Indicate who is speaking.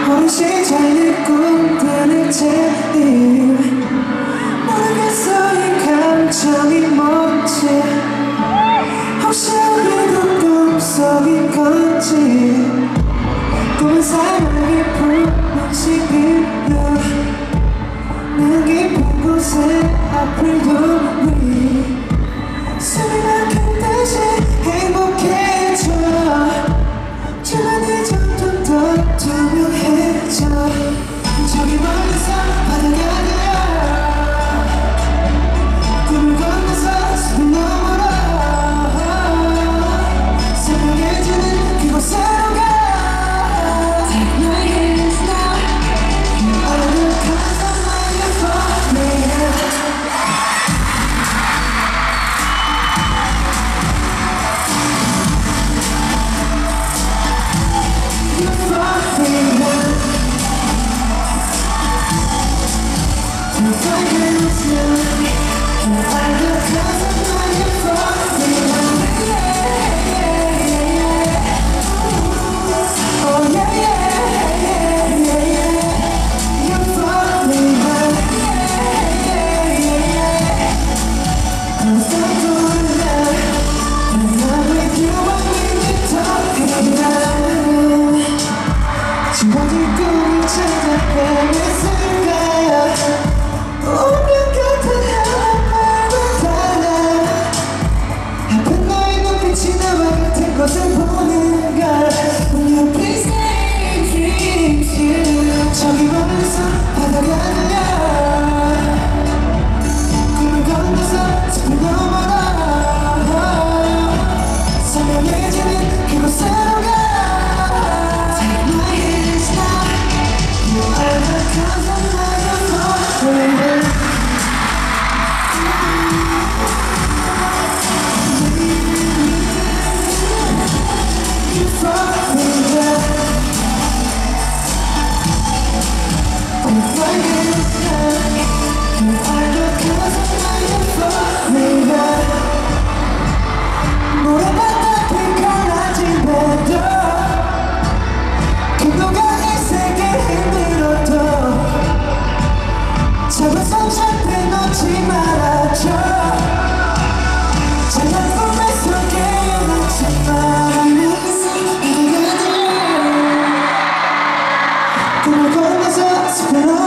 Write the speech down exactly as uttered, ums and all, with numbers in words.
Speaker 1: 어린 시절의 꿈들을 제일 모르겠어 이 감정이 뭔지 혹시 우리도 꿈속인 건지 꿈은 사랑이 불빛이 빌려 난 깊은 곳에 앞을 두니 숨이 막힌 듯이 행복해져 주변이 점점 더 투명해져 저기 멀리서 바다가 들려 꿈을 건너서 숲을 넘어라 새벽해지는 그곳으로 가 Take my hands now You are the cause of my euphoria 지워진 꿈을 찾아 헤맸을까 운명 같은 하나만을 달아 아픈 너의 눈빛이 나와 같은 것을 보는가 Will you please stay dreams you 저기 멀리서 바다가 들려 꿈을 건너서 숲을 넘어라 선명해지는 그곳으로 가 잡아서 절대 놓지 말아줘 찬란 꿈의 속에 놓지 말아줘 꿈을 건너서 숲으로